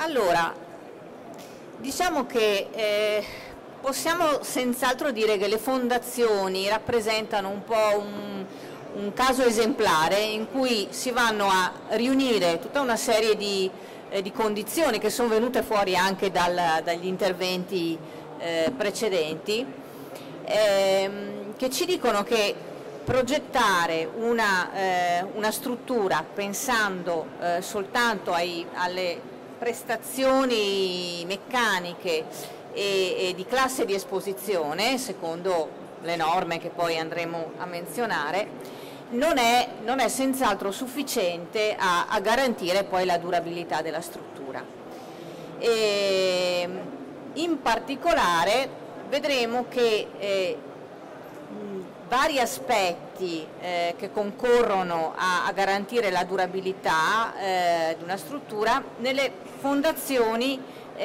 Allora, diciamo che possiamo senz'altro dire che le fondazioni rappresentano un po' un caso esemplare in cui si vanno a riunire tutta una serie di condizioni che sono venute fuori anche dagli interventi precedenti, che ci dicono che progettare una struttura pensando soltanto alle prestazioni meccaniche e di classe di esposizione, secondo le norme che poi andremo a menzionare, non è senz'altro sufficiente a garantire poi la durabilità della struttura. In particolare vedremo che vari aspetti che concorrono a garantire la durabilità di una struttura nelle fondazioni,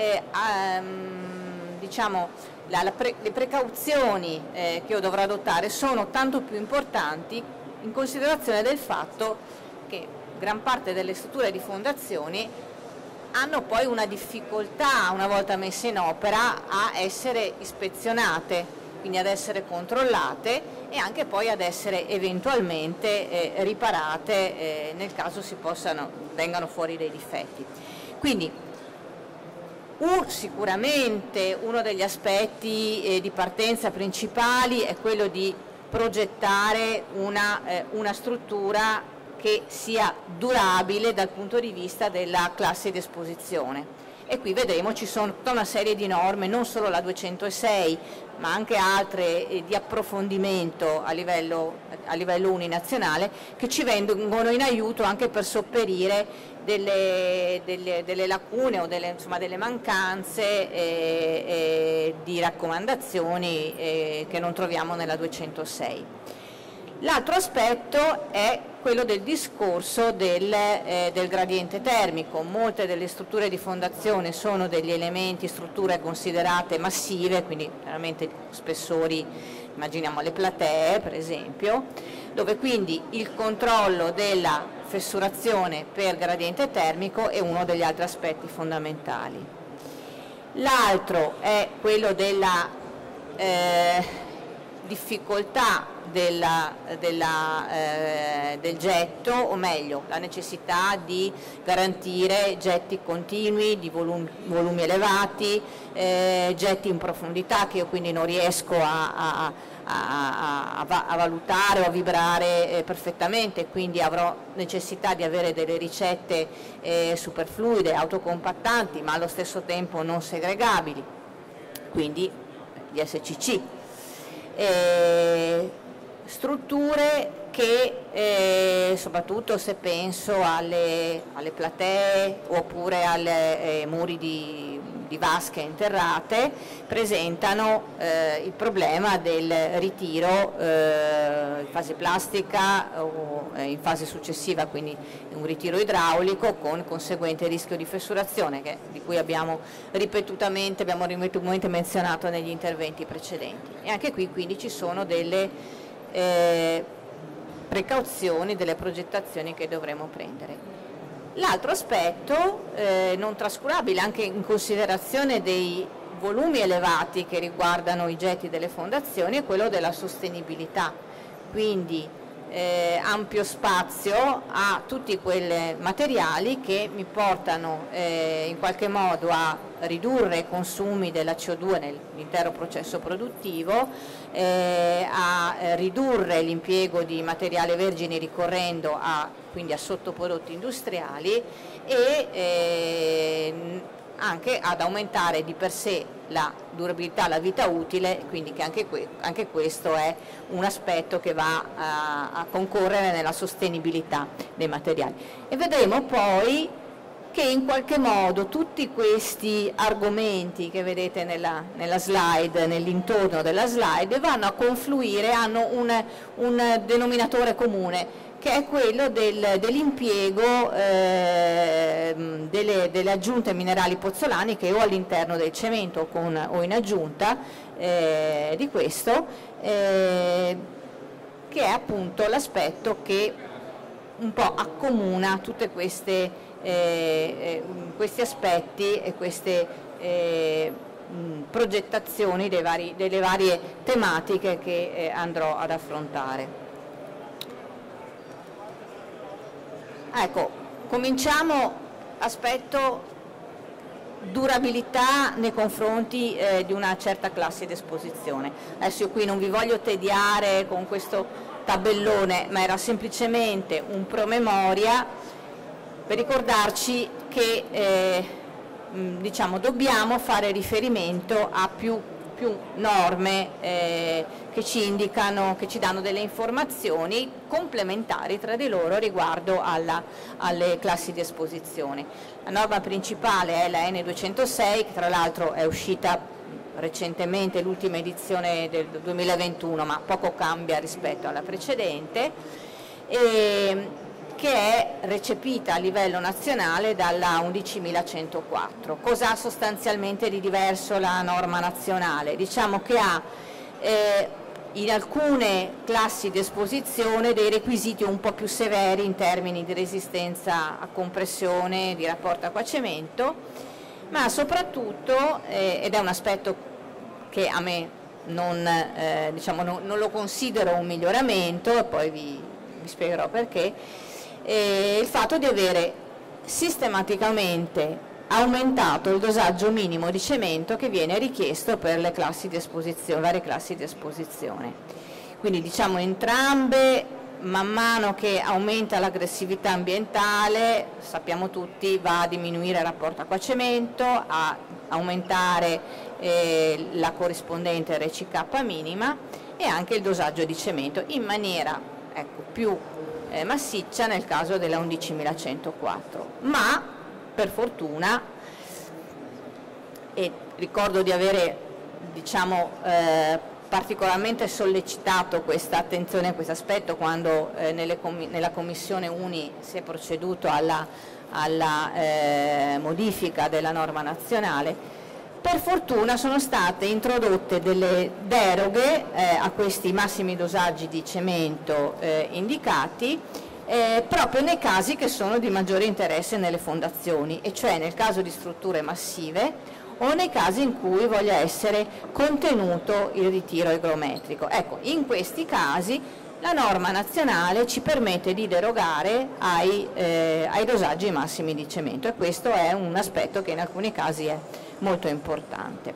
diciamo, le precauzioni che io dovrò adottare sono tanto più importanti in considerazione del fatto che gran parte delle strutture di fondazioni hanno poi una difficoltà, una volta messe in opera, a essere ispezionate, quindi ad essere controllate e anche poi ad essere eventualmente riparate nel caso vengano fuori dei difetti. Quindi sicuramente uno degli aspetti di partenza principali è quello di progettare una struttura che sia durabile dal punto di vista della classe di esposizione. E qui vedremo ci sono tutta una serie di norme, non solo la 206, ma anche altre di approfondimento a livello uninazionale, che ci vengono in aiuto anche per sopperire delle lacune o delle mancanze di raccomandazioni che non troviamo nella 206. L'altro aspetto è quello del discorso del gradiente termico. Molte delle strutture di fondazione sono degli elementi, strutture considerate massive, quindi veramente spessori, immaginiamo le platee per esempio, dove quindi il controllo della fessurazione per gradiente termico è uno degli altri aspetti fondamentali. L'altro è quello della difficoltà del getto, o meglio la necessità di garantire getti continui di volumi elevati, getti in profondità che io quindi non riesco a valutare o a vibrare perfettamente, quindi avrò necessità di avere delle ricette superfluide, autocompattanti, ma allo stesso tempo non segregabili, quindi gli SCC. Strutture che soprattutto se penso alle platee oppure ai muri di vasche interrate presentano il problema del ritiro in fase plastica o in fase successiva, quindi un ritiro idraulico con conseguente rischio di fessurazione di cui abbiamo ripetutamente menzionato negli interventi precedenti. E anche qui quindi ci sono delle precauzioni, delle progettazioni che dovremo prendere. L'altro aspetto non trascurabile anche in considerazione dei volumi elevati che riguardano i getti delle fondazioni è quello della sostenibilità, quindi ampio spazio a tutti quei materiali che mi portano in qualche modo a ridurre i consumi della CO2 nell'intero processo produttivo, a ridurre l'impiego di materiale vergine ricorrendo quindi a sottoprodotti industriali e anche ad aumentare di per sé la durabilità, la vita utile, quindi che anche questo è un aspetto che va a concorrere nella sostenibilità dei materiali. E vedremo poi che in qualche modo tutti questi argomenti che vedete nella slide, nell'intorno della slide, vanno a confluire, hanno un denominatore comune, che è quello dell'impiego delle aggiunte minerali pozzolaniche o all'interno del cemento o in aggiunta di questo, che è appunto l'aspetto che un po' accomuna tutti questi aspetti e queste progettazioni delle varie tematiche che andrò ad affrontare. Ecco, cominciamo aspetto durabilità nei confronti di una certa classe di esposizione. Adesso io qui non vi voglio tediare con questo tabellone, ma era semplicemente un promemoria per ricordarci che diciamo, dobbiamo fare riferimento a più norme che ci indicano, che ci danno delle informazioni complementari tra di loro riguardo alle classi di esposizione. La norma principale è la N206, che tra l'altro è uscita recentemente, l'ultima edizione del 2021, ma poco cambia rispetto alla precedente, che è recepita a livello nazionale dalla 11.104. Cosa ha sostanzialmente di diverso la norma nazionale? Diciamo che ha in alcune classi di esposizione dei requisiti un po' più severi in termini di resistenza a compressione, di rapporto acqua-cemento, ma soprattutto, ed è un aspetto che a me diciamo, non lo considero un miglioramento, e poi vi spiegherò perché, il fatto di avere sistematicamente aumentato il dosaggio minimo di cemento che viene richiesto per le classi di esposizione, varie classi di esposizione. Quindi diciamo entrambe, man mano che aumenta l'aggressività ambientale, sappiamo tutti, va a diminuire il rapporto acqua-cemento, a aumentare la corrispondente RCK minima e anche il dosaggio di cemento in maniera, ecco, più massiccia nel caso della 11.104, ma per fortuna, e ricordo di avere, diciamo, particolarmente sollecitato questa attenzione a questo aspetto quando nella Commissione Uni si è proceduto alla modifica della norma nazionale. Per fortuna sono state introdotte delle deroghe a questi massimi dosaggi di cemento indicati proprio nei casi che sono di maggiore interesse nelle fondazioni, e cioè nel caso di strutture massive o nei casi in cui voglia essere contenuto il ritiro igrometrico. Ecco, in questi casi la norma nazionale ci permette di derogare ai dosaggi massimi di cemento, e questo è un aspetto che in alcuni casi è molto importante.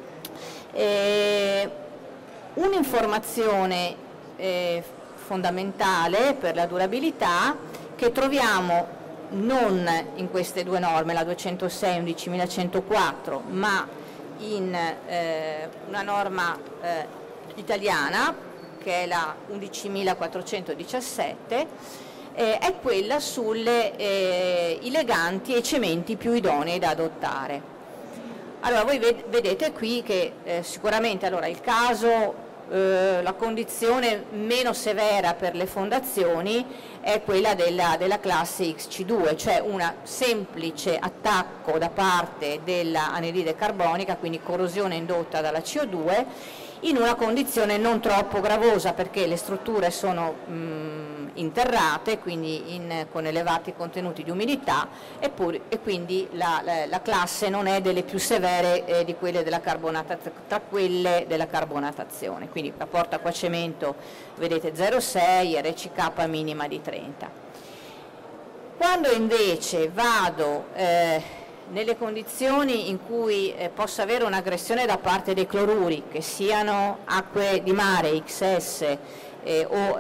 Un'informazione fondamentale per la durabilità che troviamo non in queste due norme, la 206 e 11.104, ma in una norma italiana che è la 11.417, è quella sulle i leganti e i cementi più idonei da adottare. Allora voi vedete qui che sicuramente il caso, la condizione meno severa per le fondazioni è quella della classe XC2, cioè un semplice attacco da parte dell'anidride carbonica, quindi corrosione indotta dalla CO2, in una condizione non troppo gravosa perché le strutture sono interrate, quindi con elevati contenuti di umidità, e quindi la classe non è delle più severe di quelle della tra quelle della carbonatazione. Quindi rapporto acqua-cemento vedete 0,6, RCK minima di 30. Quando invece vado nelle condizioni in cui posso avere un'aggressione da parte dei cloruri, che siano acque di mare, XS o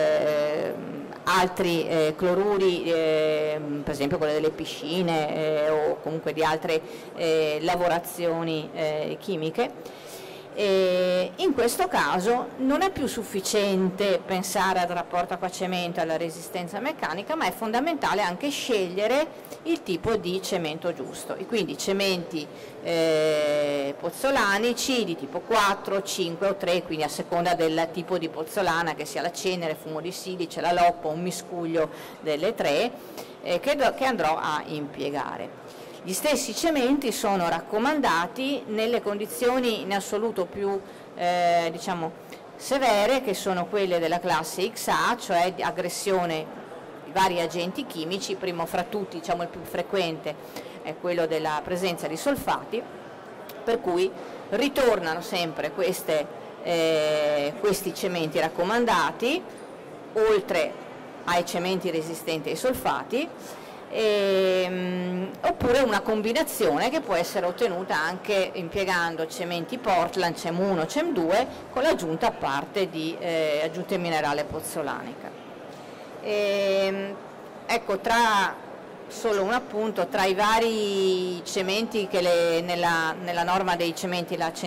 altri cloruri, per esempio quelle delle piscine o comunque di altre lavorazioni chimiche, in questo caso non è più sufficiente pensare al rapporto acqua-cemento e alla resistenza meccanica, ma è fondamentale anche scegliere il tipo di cemento giusto, e quindi cementi pozzolanici di tipo 4, 5 o 3, quindi a seconda del tipo di pozzolana, che sia la cenere, fumo di silice, la loppa, un miscuglio delle tre, che andrò a impiegare. Gli stessi cementi sono raccomandati nelle condizioni in assoluto più diciamo severe, che sono quelle della classe XA, cioè di aggressione vari agenti chimici, primo fra tutti, diciamo il più frequente è quello della presenza di solfati, per cui ritornano sempre questi cementi raccomandati, oltre ai cementi resistenti ai solfati, oppure una combinazione che può essere ottenuta anche impiegando cementi Portland, CEM 1, CEM 2 con l'aggiunta a parte di aggiunta minerale pozzolanica. Ecco, solo un appunto, tra i vari cementi che nella norma dei cementi, la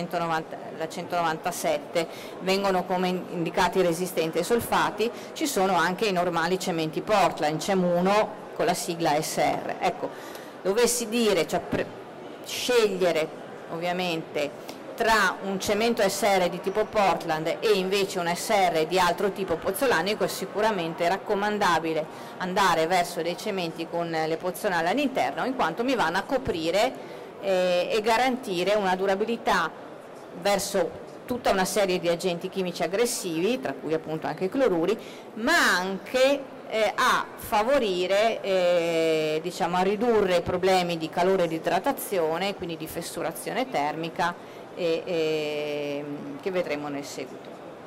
197, vengono come indicati resistenti ai solfati, ci sono anche i normali cementi Portland, CEM 1 con la sigla SR. Ecco, dovessi dire, cioè scegliere ovviamente tra un cemento SR di tipo Portland e invece un SR di altro tipo pozzolanico, è sicuramente raccomandabile andare verso dei cementi con le pozzolane all'interno, in quanto mi vanno a coprire e garantire una durabilità verso tutta una serie di agenti chimici aggressivi, tra cui appunto anche i cloruri, ma anche a favorire, diciamo, a ridurre i problemi di calore e di idratazione, quindi di fessurazione termica, che vedremo nel seguito.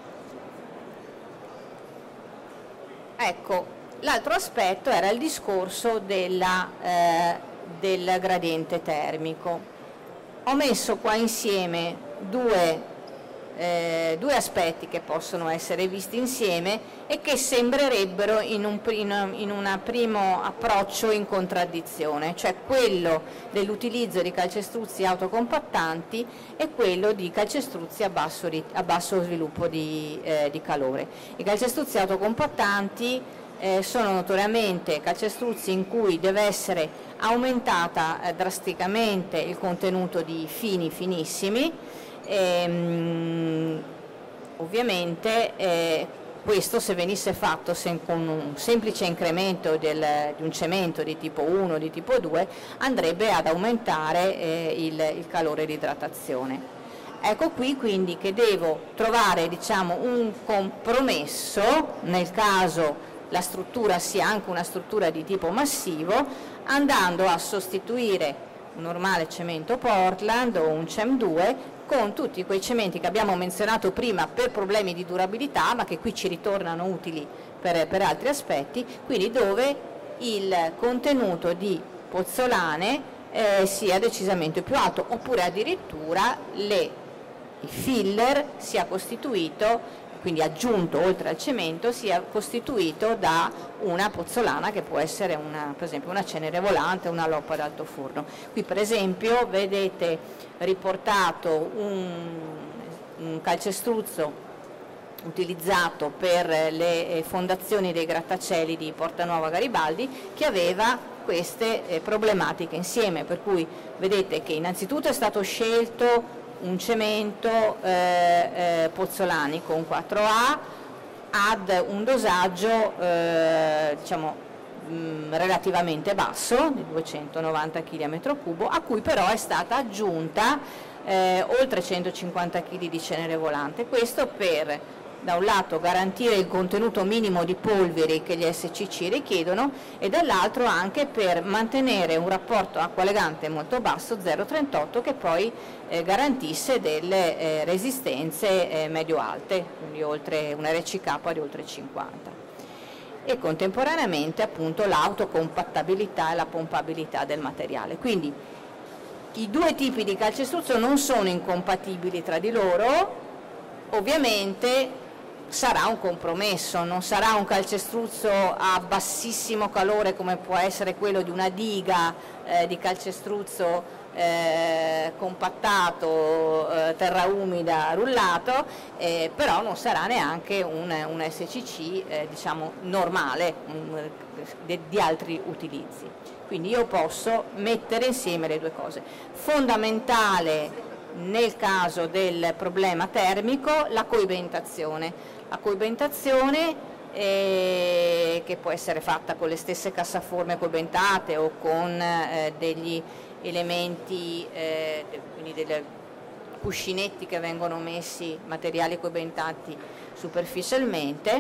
Ecco, l'altro aspetto era il discorso del gradiente termico. Ho messo qua insieme due aspetti che possono essere visti insieme e che sembrerebbero in un primo approccio in contraddizione, cioè quello dell'utilizzo di calcestruzzi autocompattanti e quello di calcestruzzi a basso sviluppo di calore. I calcestruzzi autocompattanti sono notoriamente calcestruzzi in cui deve essere aumentata drasticamente il contenuto di fini finissimi. Ovviamente questo, se venisse fatto con un semplice incremento di un cemento di tipo 1 o di tipo 2, andrebbe ad aumentare il calore di idratazione. Ecco qui quindi che devo trovare, diciamo, un compromesso nel caso la struttura sia anche una struttura di tipo massivo, andando a sostituire un normale cemento Portland o un CEM 2 con tutti quei cementi che abbiamo menzionato prima per problemi di durabilità, ma che qui ci ritornano utili per altri aspetti, quindi dove il contenuto di pozzolane sia decisamente più alto, oppure addirittura il filler sia costituito, quindi aggiunto oltre al cemento, sia costituito da una pozzolana che può essere per esempio una cenere volante, una loppa ad alto forno. Qui per esempio vedete riportato un calcestruzzo utilizzato per le fondazioni dei grattacieli di Portanuova Garibaldi, che aveva queste problematiche insieme, per cui vedete che innanzitutto è stato scelto un cemento pozzolanico, un 4A, ad un dosaggio diciamo, relativamente basso, di 290 kg a metro cubo, a cui però è stata aggiunta oltre 150 kg di cenere volante. Questo per, da un lato, garantire il contenuto minimo di polveri che gli SCC richiedono, e dall'altro anche per mantenere un rapporto acqua-legante molto basso, 0,38, che poi garantisse delle resistenze medio-alte, quindi oltre un RCK di oltre 50, e contemporaneamente appunto l'autocompattabilità e la pompabilità del materiale. Quindi i due tipi di calcestruzzo non sono incompatibili tra di loro, ovviamente sarà un compromesso, non sarà un calcestruzzo a bassissimo calore come può essere quello di una diga di calcestruzzo compattato, terra umida, rullato, però non sarà neanche un SCC diciamo normale di altri utilizzi. Quindi io posso mettere insieme le due cose. Fondamentale nel caso del problema termico la coibentazione. La coibentazione che può essere fatta con le stesse cassaforme coibentate o con degli elementi, quindi dei cuscinetti che vengono messi, materiali coibentati superficialmente,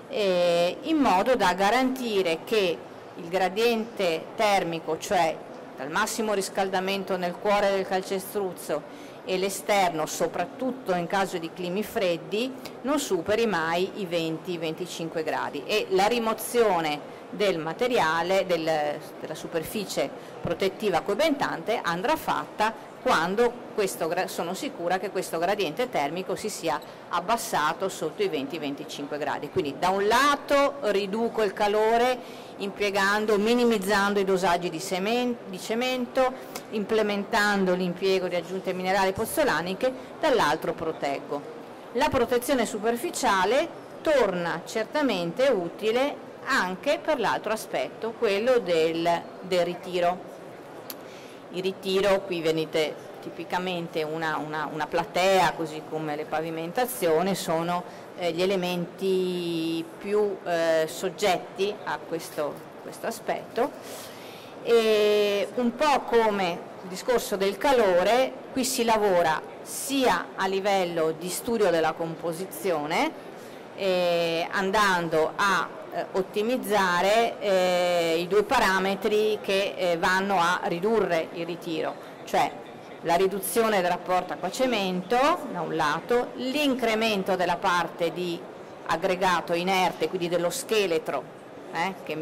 in modo da garantire che il gradiente termico, cioè dal massimo riscaldamento nel cuore del calcestruzzo e l'esterno, soprattutto in caso di climi freddi, non superi mai i 20-25 gradi, e la rimozione del materiale, della superficie protettiva coibentante andrà fatta quando sono sicura che questo gradiente termico si sia abbassato sotto i 20-25 gradi. Quindi da un lato riduco il calore minimizzando i dosaggi di cemento, implementando l'impiego di aggiunte minerali pozzolaniche, dall'altro proteggo. La protezione superficiale torna certamente utile anche per l'altro aspetto, quello del ritiro. Il ritiro, qui vedete tipicamente una platea, così come le pavimentazioni, sono gli elementi più soggetti a questo aspetto. E un po' come il discorso del calore, qui si lavora sia a livello di studio della composizione, andando a ottimizzare i due parametri che vanno a ridurre il ritiro, cioè la riduzione del rapporto acqua-cemento da un lato, l'incremento della parte di aggregato inerte, quindi dello scheletro che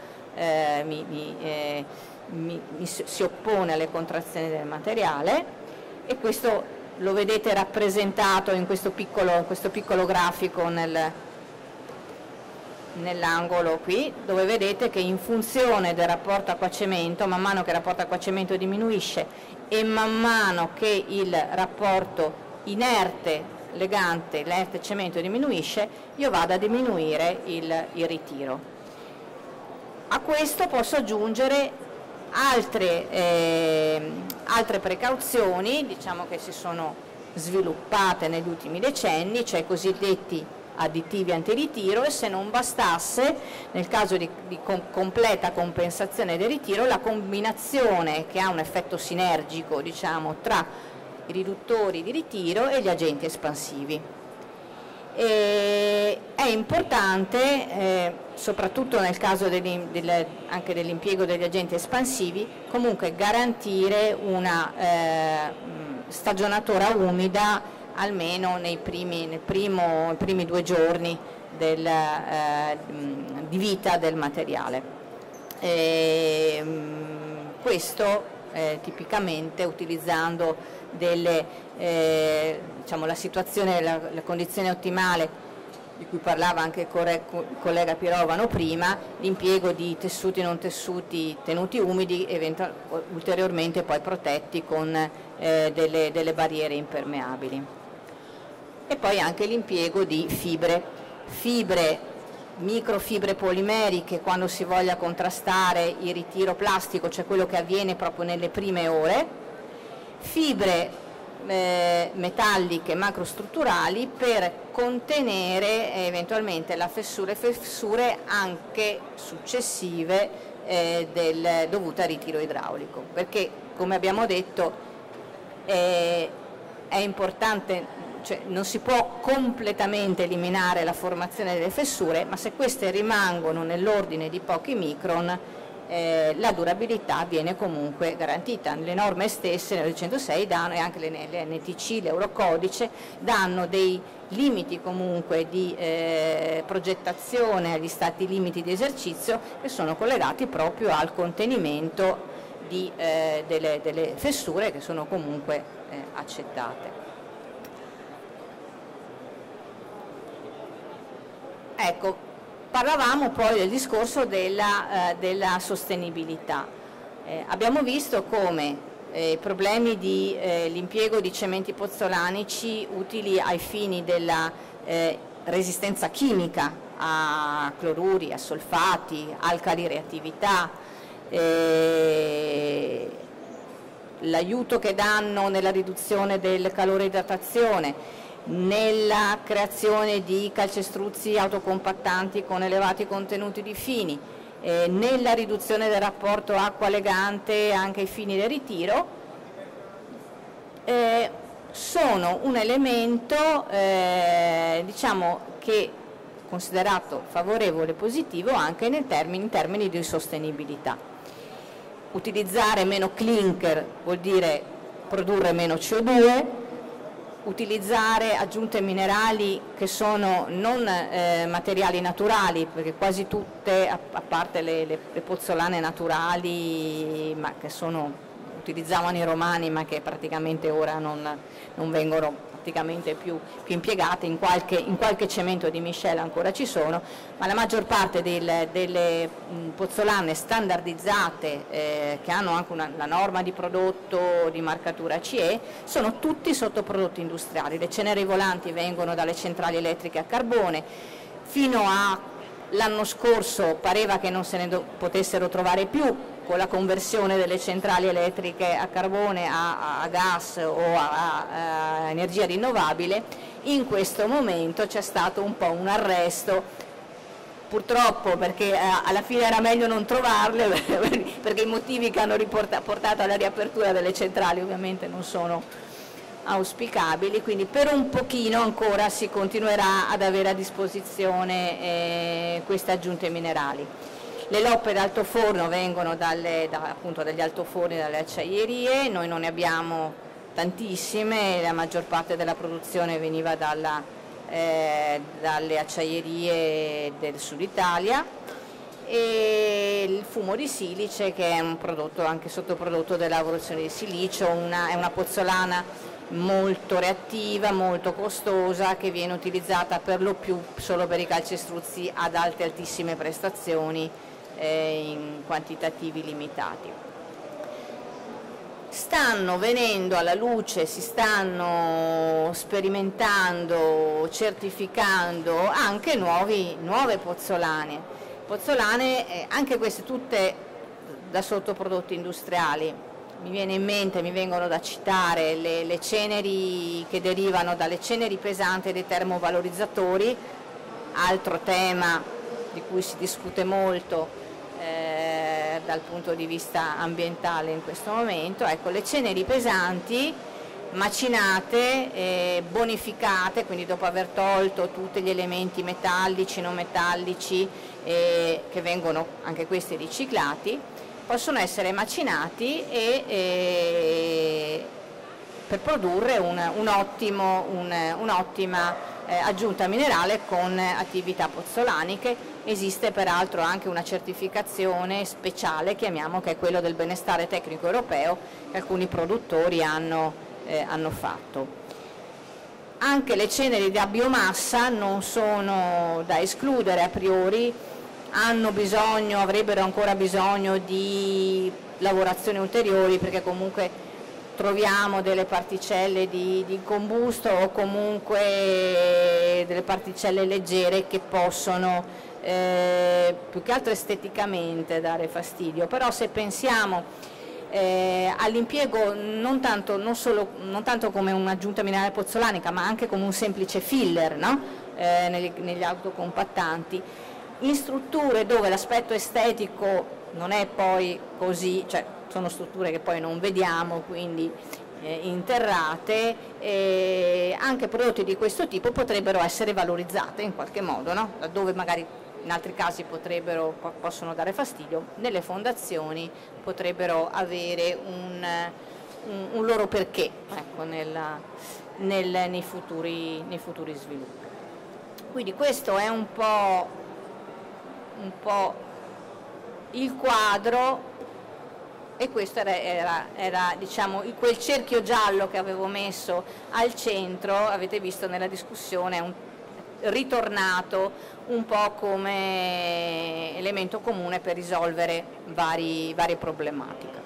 si oppone alle contrazioni del materiale, e questo lo vedete rappresentato in questo piccolo grafico nell'angolo qui, dove vedete che in funzione del rapporto acqua-cemento, man mano che il rapporto acqua-cemento diminuisce e man mano che il rapporto inerte cemento diminuisce, io vado a diminuire il ritiro. A questo posso aggiungere altre precauzioni, diciamo, che si sono sviluppate negli ultimi decenni, cioè i cosiddetti additivi antiritiro, e se non bastasse, nel caso di completa compensazione del ritiro, la combinazione che ha un effetto sinergico, diciamo, tra i riduttori di ritiro e gli agenti espansivi. È importante, soprattutto nel caso anche dell'impiego degli agenti espansivi, comunque garantire una stagionatura umida almeno nei primi 2 giorni di vita del materiale. Questo tipicamente utilizzando la situazione, la condizione ottimale di cui parlava anche il collega Pirovano prima, l'impiego di tessuti e non tessuti tenuti umidi, ulteriormente poi protetti con delle barriere impermeabili. E poi anche l'impiego di microfibre polimeriche quando si voglia contrastare il ritiro plastico, cioè quello che avviene proprio nelle prime ore, fibre metalliche macrostrutturali per contenere eventualmente le fessure anche successive dovute al ritiro idraulico, perché come abbiamo detto è importante. Cioè, non si può completamente eliminare la formazione delle fessure, ma se queste rimangono nell'ordine di pochi micron, la durabilità viene comunque garantita. Le norme stesse, nel 106 danno, e anche le NTC, l'Eurocodice, danno dei limiti comunque di progettazione agli stati limiti di esercizio, che sono collegati proprio al contenimento delle fessure, che sono comunque accettate. Ecco, parlavamo poi del discorso della sostenibilità. Abbiamo visto come i problemi dell'impiego di cementi pozzolanici utili ai fini della resistenza chimica a cloruri, a solfati, alcali reattività, l'aiuto che danno nella riduzione del calore idratazione, nella creazione di calcestruzzi autocompattanti con elevati contenuti di fini, nella riduzione del rapporto acqua legante anche ai fini del ritiro, sono un elemento diciamo che considerato favorevole e positivo anche in termini di sostenibilità. Utilizzare meno clinker vuol dire produrre meno CO2, utilizzare aggiunte minerali che sono non materiali naturali, perché quasi tutte, a parte le pozzolane naturali, ma che utilizzavano i romani, ma che praticamente ora non vengono praticamente più impiegate, in qualche cemento di miscela ancora ci sono, ma la maggior parte delle pozzolane standardizzate che hanno anche la norma di prodotto di marcatura CE sono tutti sottoprodotti industriali. Le ceneri volanti vengono dalle centrali elettriche a carbone. Fino all'anno scorso pareva che non se ne potessero trovare più, con la conversione delle centrali elettriche a carbone a gas o a energia rinnovabile. In questo momento c'è stato un po' un arresto, purtroppo, perché alla fine era meglio non trovarle, perché i motivi che hanno portato alla riapertura delle centrali ovviamente non sono auspicabili, quindi per un pochino ancora si continuerà ad avere a disposizione queste aggiunte minerali. Le loppe d'alto forno vengono appunto dagli altoforni, dalle acciaierie. Noi non ne abbiamo tantissime, la maggior parte della produzione veniva dalle acciaierie del sud Italia, e il fumo di silice, che è un prodotto, anche sottoprodotto della lavorazione di silicio, è una pozzolana molto reattiva, molto costosa, che viene utilizzata per lo più solo per i calcestruzzi ad altissime prestazioni in quantitativi limitati. Stanno venendo alla luce, si stanno sperimentando, certificando anche nuove pozzolane, anche queste tutte da sottoprodotti industriali. Mi vengono da citare le ceneri che derivano dalle ceneri pesanti dei termovalorizzatori, altro tema di cui si discute molto dal punto di vista ambientale in questo momento. Ecco, le ceneri pesanti macinate, bonificate, quindi dopo aver tolto tutti gli elementi metallici, non metallici, che vengono anche questi riciclati, possono essere macinati per produrre un'ottima aggiunta minerale con attività pozzolaniche. Esiste peraltro anche una certificazione speciale, chiamiamo, che è quello del benestare tecnico europeo, che alcuni produttori hanno fatto. Anche le ceneri da biomassa non sono da escludere a priori, avrebbero ancora bisogno di lavorazioni ulteriori, perché comunque troviamo delle particelle di combusto o comunque delle particelle leggere che possono più che altro esteticamente dare fastidio. Però se pensiamo all'impiego non tanto come un'aggiunta minerale pozzolanica, ma anche come un semplice filler, no? Negli autocompattanti, in strutture dove l'aspetto estetico non è poi così, cioè sono strutture che poi non vediamo, quindi interrate, anche prodotti di questo tipo potrebbero essere valorizzati in qualche modo, no? Laddove magari in altri casi possono dare fastidio, nelle fondazioni potrebbero avere un loro perché, ecco, nei futuri sviluppi. Quindi questo è un po' il quadro, e questo era diciamo, quel cerchio giallo che avevo messo al centro, avete visto nella discussione, è ritornato un po' come elemento comune per risolvere varie problematiche.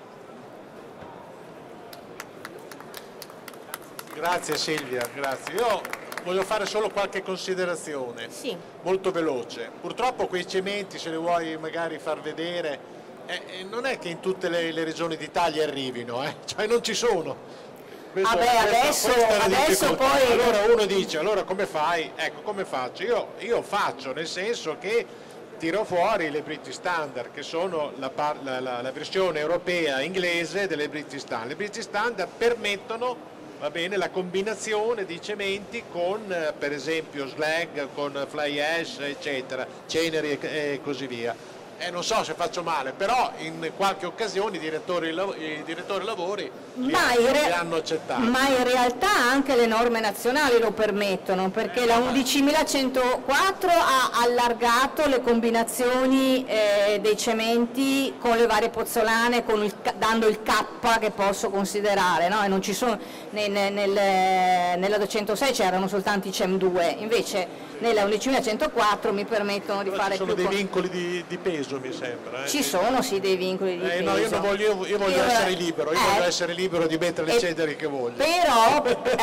Grazie Silvia, grazie. Io voglio fare solo qualche considerazione, sì, molto veloce. Purtroppo quei cementi, se li vuoi magari far vedere, non è che in tutte le regioni d'Italia arrivino, cioè non ci sono. Adesso poi... Allora uno dice, allora come fai? Ecco, come faccio? Io faccio, nel senso che tiro fuori le British Standard, che sono la versione europea inglese delle British Standard. Le British Standard permettono va bene, la combinazione di cementi con per esempio slag, con fly ash eccetera, ceneri e così via. Non so se faccio male, però in qualche occasione i direttori lavori li hanno accettati. Ma in realtà anche le norme nazionali lo permettono, perché la 11.104 ha allargato le combinazioni dei cementi con le varie pozzolane, dando il K che posso considerare, no? E non ci sono, nella 206 c'erano soltanto i CEM 2, invece nella 11.104 mi permettono di fare più. Ci sono dei vincoli di peso, mi sembra. Ci sono sì dei vincoli di peso. No, io voglio essere libero, voglio essere libero di mettere le ceneri che voglio. Però,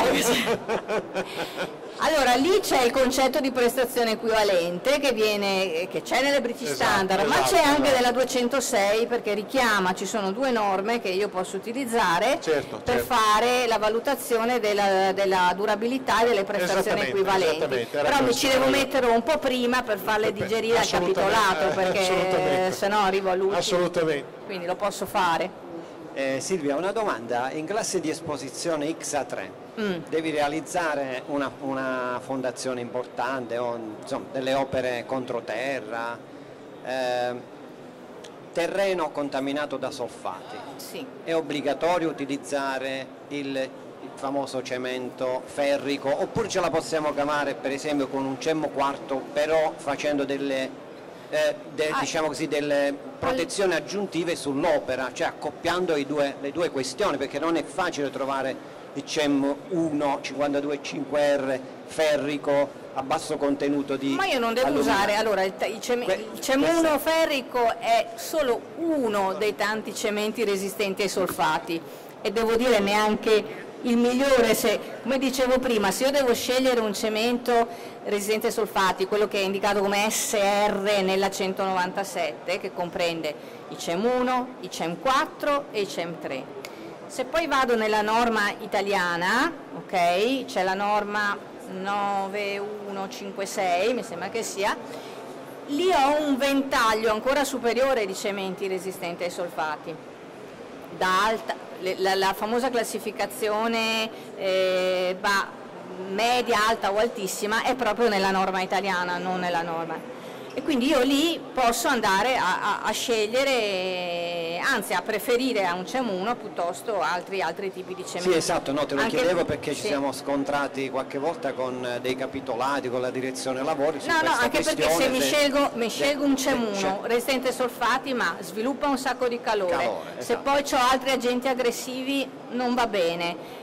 allora lì c'è il concetto di prestazione equivalente che c'è nelle British Standard, ma c'è anche nella 206, perché richiama, ci sono due norme che io posso utilizzare per fare la valutazione della durabilità e delle prestazioni equivalenti. Però mi ci devo mettere un po' prima per farle digerire al capitolato, perché se no arrivo a luci. Assolutamente. Quindi lo posso fare. Silvia, una domanda: in classe di esposizione XA3 devi realizzare una fondazione importante o insomma, delle opere controterra, terreno contaminato da solfati, sì. È obbligatorio utilizzare il famoso cemento ferrico, oppure ce la possiamo cavare per esempio con un CEM quarto, però facendo delle diciamo così, delle protezioni aggiuntive sull'opera, cioè accoppiando le due questioni, perché non è facile trovare il CEM 1 52.5R ferrico a basso contenuto di ma io non devo usare, allora il CEM 1 ferrico è solo uno dei tanti cementi resistenti ai solfati, e devo dire neanche il migliore. Come dicevo prima, se io devo scegliere un cemento resistente ai solfati, quello che è indicato come SR nella 197, che comprende i CEM 1, i CEM 4 e i CEM 3. Se poi vado nella norma italiana, ok, c'è la norma 9156, mi sembra che sia, lì ho un ventaglio ancora superiore di cementi resistenti ai solfati, la famosa classificazione media, alta o altissima è proprio nella norma italiana, non nella norma. E quindi io lì posso andare a scegliere, anzi a preferire a un CEM 1 piuttosto altri tipi di cementi. Sì, esatto, no, te lo chiedevo perché ci siamo scontrati qualche volta con dei capitolati, con la direzione lavori su questa anche perché se mi scelgo un CEM 1 resistente ai solfati, ma sviluppa un sacco di calore, se esatto. Poi ho altri agenti aggressivi non va bene.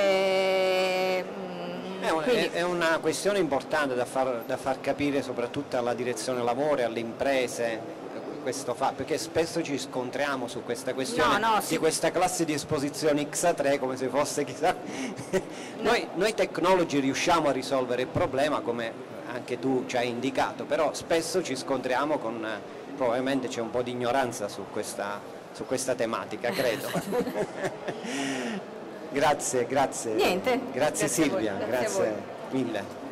È una questione importante da far capire soprattutto alla direzione lavori, alle imprese, perché spesso ci scontriamo su questa questione di questa classe di esposizione XA3 come se fosse chissà. Noi tecnologi riusciamo a risolvere il problema, come anche tu ci hai indicato, però spesso ci scontriamo con, probabilmente c'è un po' di ignoranza su questa tematica, credo. Grazie. Niente. Grazie Silvia, grazie mille.